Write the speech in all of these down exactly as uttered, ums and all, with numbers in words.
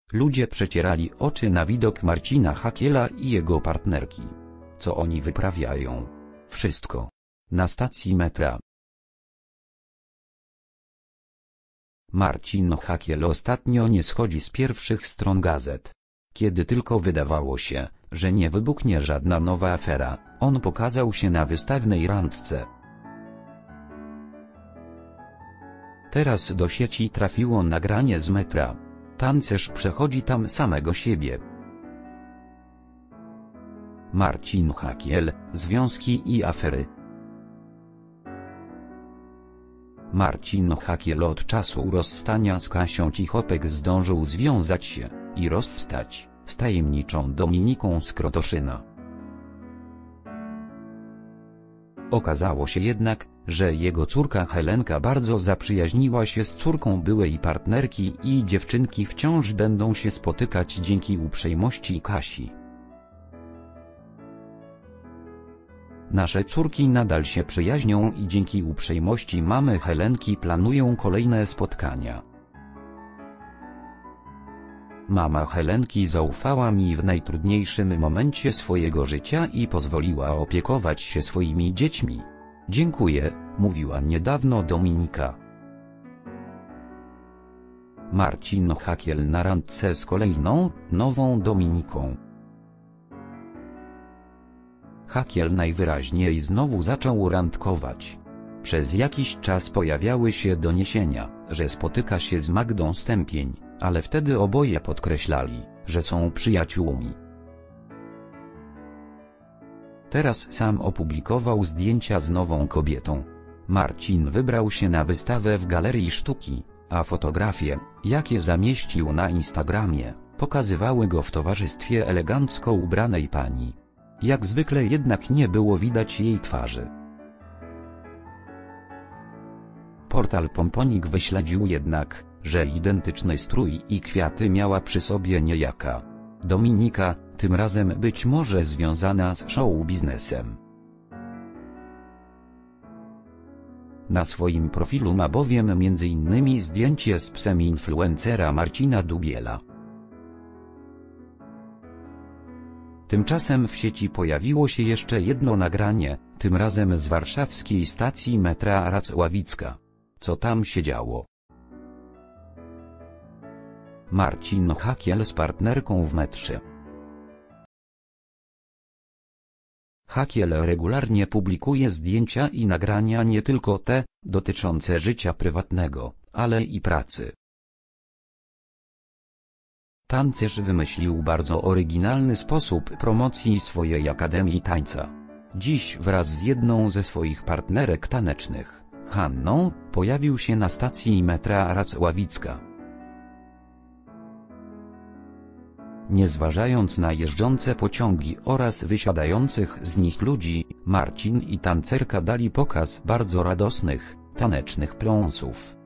Ludzie przecierali oczy na widok Marcina Hakiela i jego partnerki. Co oni wyprawiają? Wszystko. Na stacji metra. Marcin Hakiel ostatnio nie schodzi z pierwszych stron gazet. Kiedy tylko wydawało się, że nie wybuchnie żadna nowa afera, on pokazał się na wystawnej randce. Teraz do sieci trafiło nagranie z metra. Tancerz przechodzi tam samego siebie. Marcin Hakiel, związki i afery. Marcin Hakiel od czasu rozstania z Kasią Cichopek zdążył związać się i rozstać z tajemniczą Dominiką z Krotoszyna. Okazało się jednak, że jego córka Helenka bardzo zaprzyjaźniła się z córką byłej partnerki i dziewczynki wciąż będą się spotykać dzięki uprzejmości Kasi. Nasze córki nadal się przyjaźnią i dzięki uprzejmości mamy Helenki planują kolejne spotkania. Mama Helenki zaufała mi w najtrudniejszym momencie swojego życia i pozwoliła opiekować się swoimi dziećmi. Dziękuję, mówiła niedawno Dominika. Marcin Hakiel na randce z kolejną, nową Dominiką. Hakiel najwyraźniej znowu zaczął randkować. Przez jakiś czas pojawiały się doniesienia, że spotyka się z Magdą Stępień, ale wtedy oboje podkreślali, że są przyjaciółmi. Teraz sam opublikował zdjęcia z nową kobietą. Marcin wybrał się na wystawę w Galerii Sztuki, a fotografie, jakie zamieścił na Instagramie, pokazywały go w towarzystwie elegancko ubranej pani. Jak zwykle jednak nie było widać jej twarzy. Portal Pomponik wyśledził jednak, że identyczny strój i kwiaty miała przy sobie niejaka Dominika, tym razem być może związana z show biznesem. Na swoim profilu ma bowiem między innymi zdjęcie z psem influencera Marcina Dubiela. Tymczasem w sieci pojawiło się jeszcze jedno nagranie, tym razem z warszawskiej stacji metra Racławicka. Co tam się działo? Marcin Hakiel z partnerką w metrze. Hakiel regularnie publikuje zdjęcia i nagrania nie tylko te, dotyczące życia prywatnego, ale i pracy. Tancerz wymyślił bardzo oryginalny sposób promocji swojej Akademii Tańca. Dziś wraz z jedną ze swoich partnerek tanecznych, Hanną, pojawił się na stacji metra Racławicka. Nie zważając na jeżdżące pociągi oraz wysiadających z nich ludzi, Marcin i tancerka dali pokaz bardzo radosnych, tanecznych pląsów.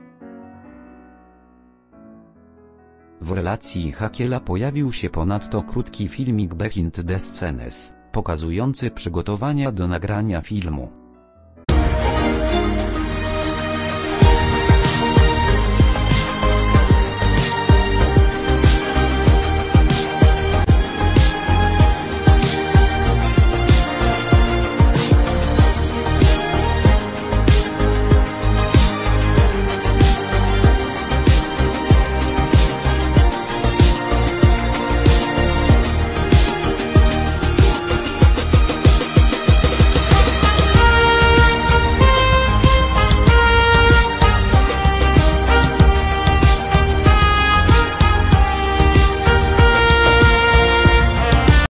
W relacji Hakiela pojawił się ponadto krótki filmik Behind the Scenes, pokazujący przygotowania do nagrania filmu.